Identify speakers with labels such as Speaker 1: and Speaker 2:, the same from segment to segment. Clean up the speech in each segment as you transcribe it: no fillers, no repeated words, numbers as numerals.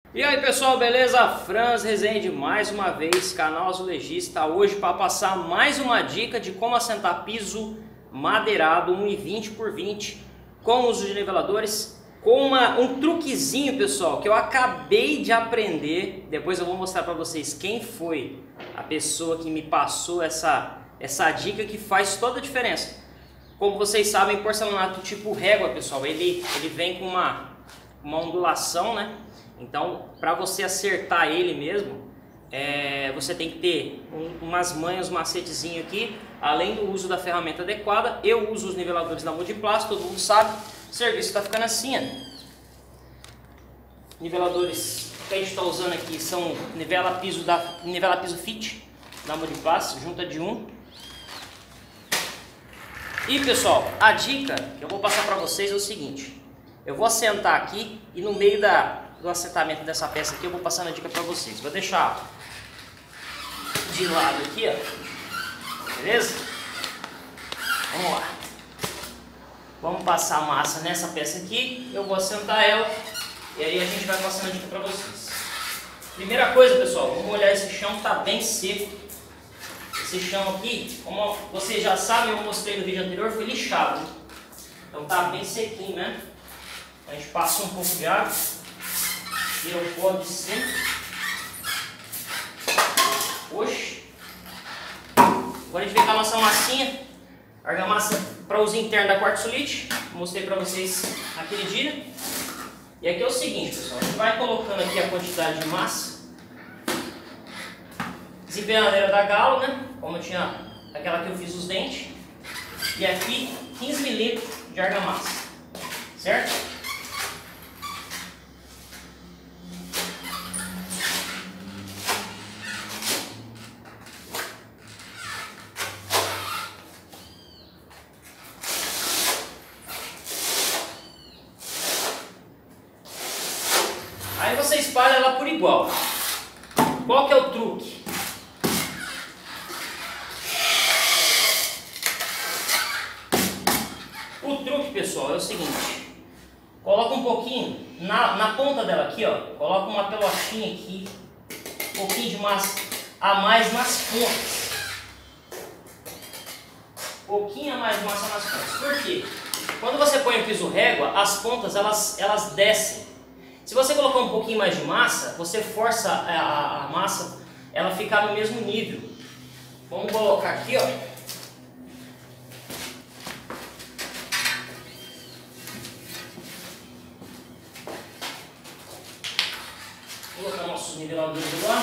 Speaker 1: E aí pessoal, beleza? Franz Rezende mais uma vez, canal Azulejista, hoje para passar mais uma dica de como assentar piso madeirado 1,20 por 20 com uso de niveladores, com um truquezinho pessoal que eu acabei de aprender. Depois eu vou mostrar para vocês quem foi a pessoa que me passou essa dica que faz toda a diferença. Como vocês sabem, porcelanato tipo régua pessoal, ele vem com uma ondulação, né? Então, para você acertar ele mesmo, você tem que ter umas manhas, um macetezinho aqui, além do uso da ferramenta adequada. Eu uso os niveladores da Multiplast, todo mundo sabe. O serviço está ficando assim, ó. Niveladores que a gente está usando aqui são nivela piso fit da Multiplast, junta de um. E pessoal, a dica que eu vou passar para vocês é o seguinte: eu vou assentar aqui e no meio do assentamento dessa peça aqui eu vou passando a dica para vocês. Vou deixar de lado aqui, ó. Beleza? Vamos lá. Vamos passar a massa nessa peça aqui. Eu vou assentar ela e aí a gente vai passando a dica para vocês. Primeira coisa, pessoal, vamos olhar esse chão, tá bem seco. Esse chão aqui, como vocês já sabem, eu mostrei no vídeo anterior, foi lixado. Então tá bem sequinho, né? A gente passa um pouco de água. Tira o pó de cima. Oxe. Agora a gente vem com a nossa massinha. Argamassa para uso interno da quartzolite. Mostrei para vocês aquele dia. E aqui é o seguinte, pessoal. A gente vai colocando aqui a quantidade de massa. Desempenadeira da Galo, né? Como eu tinha aquela que eu fiz os dentes. E aqui 15 ml de argamassa. Certo? Aí você espalha ela por igual. Qual que é o truque? O truque, pessoal, é o seguinte: coloca um pouquinho na ponta dela aqui, ó. Coloca uma pelotinha aqui, um pouquinho de massa a mais nas pontas. Um pouquinho a mais de massa nas pontas. Por quê? Quando você põe o piso régua, as pontas elas descem. Se você colocar um pouquinho mais de massa, você força a massa ela ficar no mesmo nível. Vamos colocar aqui, ó. Colocar nossos niveladores lá.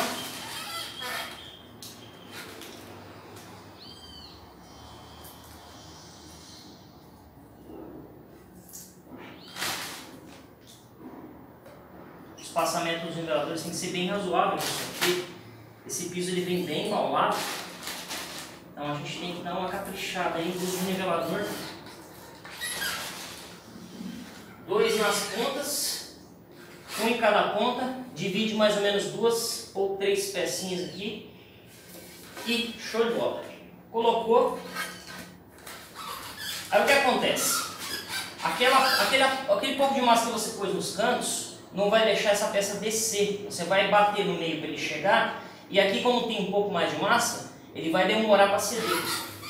Speaker 1: O espaçamento dos niveladores tem que ser bem razoável, porque esse piso ele vem bem embaulado. Então a gente tem que dar uma caprichada aí no uso do nivelador. 2 nas pontas, um em cada ponta, divide mais ou menos 2 ou 3 pecinhas aqui e show de bola. Colocou. Aí o que acontece? Aquele pouco de massa que você pôs nos cantos não vai deixar essa peça descer. Você vai bater no meio para ele chegar, e aqui, como tem um pouco mais de massa, ele vai demorar para ceder.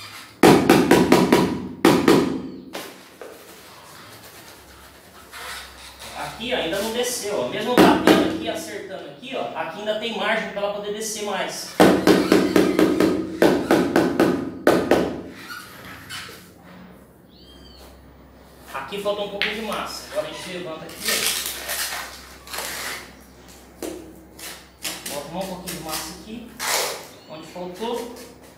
Speaker 1: Aqui ó, ainda não desceu, ó. Mesmo batendo aqui, acertando aqui, ó, aqui ainda tem margem para ela poder descer mais. Aqui falta um pouco de massa. Agora a gente levanta aqui, ó. Bota um pouquinho de massa aqui, onde faltou.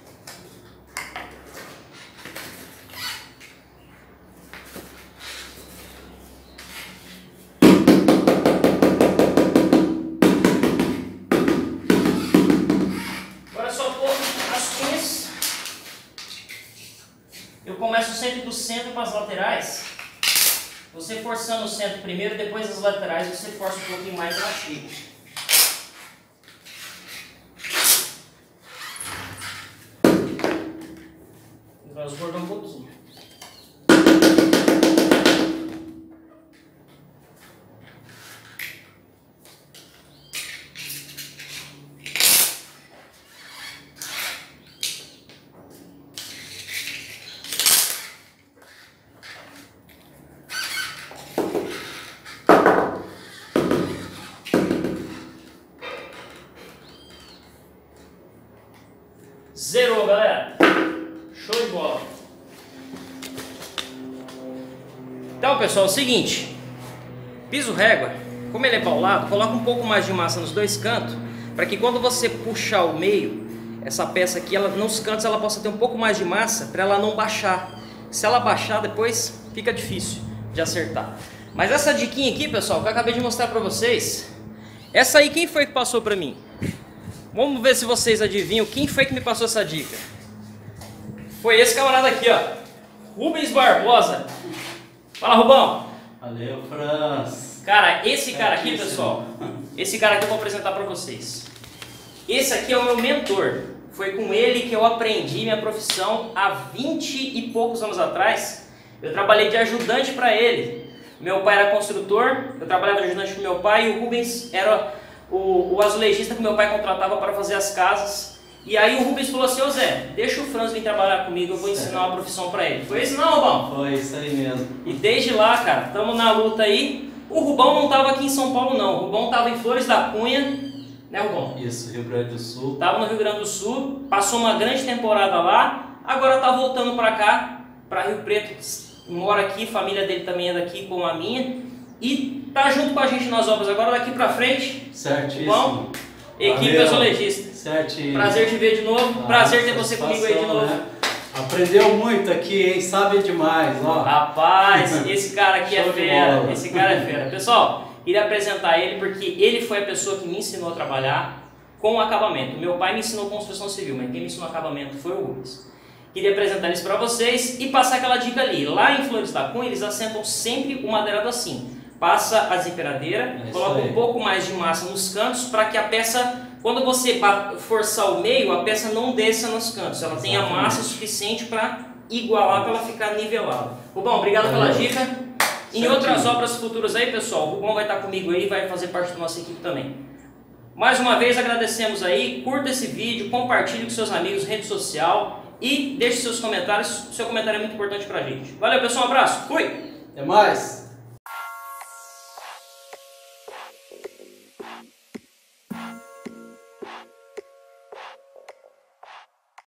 Speaker 1: Agora é só pôr as cunhas. Eu começo sempre do centro para as laterais. Você forçando o centro primeiro, depois as laterais você força um pouquinho mais para chega. Transbordar um pouquinho. pessoal, é o seguinte, piso régua, como ele é paulado, coloca um pouco mais de massa nos dois cantos, para que quando você puxar o meio, essa peça aqui, ela, nos cantos ela possa ter um pouco mais de massa, para ela não baixar. Se ela baixar, depois fica difícil de acertar. Mas essa diquinha aqui, pessoal, que eu acabei de mostrar para vocês, essa aí quem foi que passou para mim? Vamos ver se vocês adivinham quem foi que me passou essa dica. Foi esse camarada aqui, ó, Rubens Barbosa. Fala, Rubão.
Speaker 2: Valeu, Franz.
Speaker 1: Cara, esse cara aqui, pessoal, esse cara aqui eu vou apresentar para vocês. Esse aqui é o meu mentor. Foi com ele que eu aprendi minha profissão há 20 e poucos anos atrás. Eu trabalhei de ajudante para ele. Meu pai era construtor, eu trabalhava de ajudante com meu pai e o Rubens era o azulejista que meu pai contratava para fazer as casas. E aí o Rubens falou assim, ô Zé, deixa o Franz vir trabalhar comigo, eu vou ensinar uma profissão para ele. Foi isso não, Rubão?
Speaker 2: Foi isso aí mesmo.
Speaker 1: E desde lá, cara, estamos na luta aí. O Rubão não estava aqui em São Paulo não, o Rubão estava em Flores da Cunha, né, Rubão?
Speaker 2: Isso, Rio Grande do Sul.
Speaker 1: Estava no Rio Grande do Sul, passou uma grande temporada lá, agora está voltando para cá, para Rio Preto, mora aqui, família dele também é daqui como a minha, e tá junto com a gente nas obras agora, daqui para frente.
Speaker 2: Certíssimo.
Speaker 1: Bom, equipe azulejista.
Speaker 2: Certinho.
Speaker 1: Prazer te ver de novo, prazer ter você comigo aí de novo.
Speaker 2: Né? Aprendeu muito aqui, hein? Sabe demais, ó.
Speaker 1: Rapaz, esse cara aqui é
Speaker 2: Show de
Speaker 1: fera,
Speaker 2: bola.
Speaker 1: esse cara é fera. Pessoal, queria apresentar ele porque ele foi a pessoa que me ensinou a trabalhar com acabamento. Meu pai me ensinou construção civil, mas quem me ensinou acabamento foi o Rubens. Queria apresentar eles para vocês e passar aquela dica ali. Lá em Flores da Cunha, eles assentam sempre o madeirado assim. Passa a desemperadeira, coloca um pouco mais de massa nos cantos para que a peça, quando você forçar o meio, a peça não desça nos cantos. Ela tenha massa suficiente para igualar, para ela ficar nivelada. Rubão, obrigado pela dica. Em outras obras futuras aí, pessoal, o Rubão vai estar comigo aí, vai fazer parte da nossa equipe também. Mais uma vez agradecemos aí, curta esse vídeo, compartilhe com seus amigos, rede social e deixe seus comentários. O seu comentário é muito importante pra gente. Valeu, pessoal, um abraço, fui!
Speaker 2: Até mais!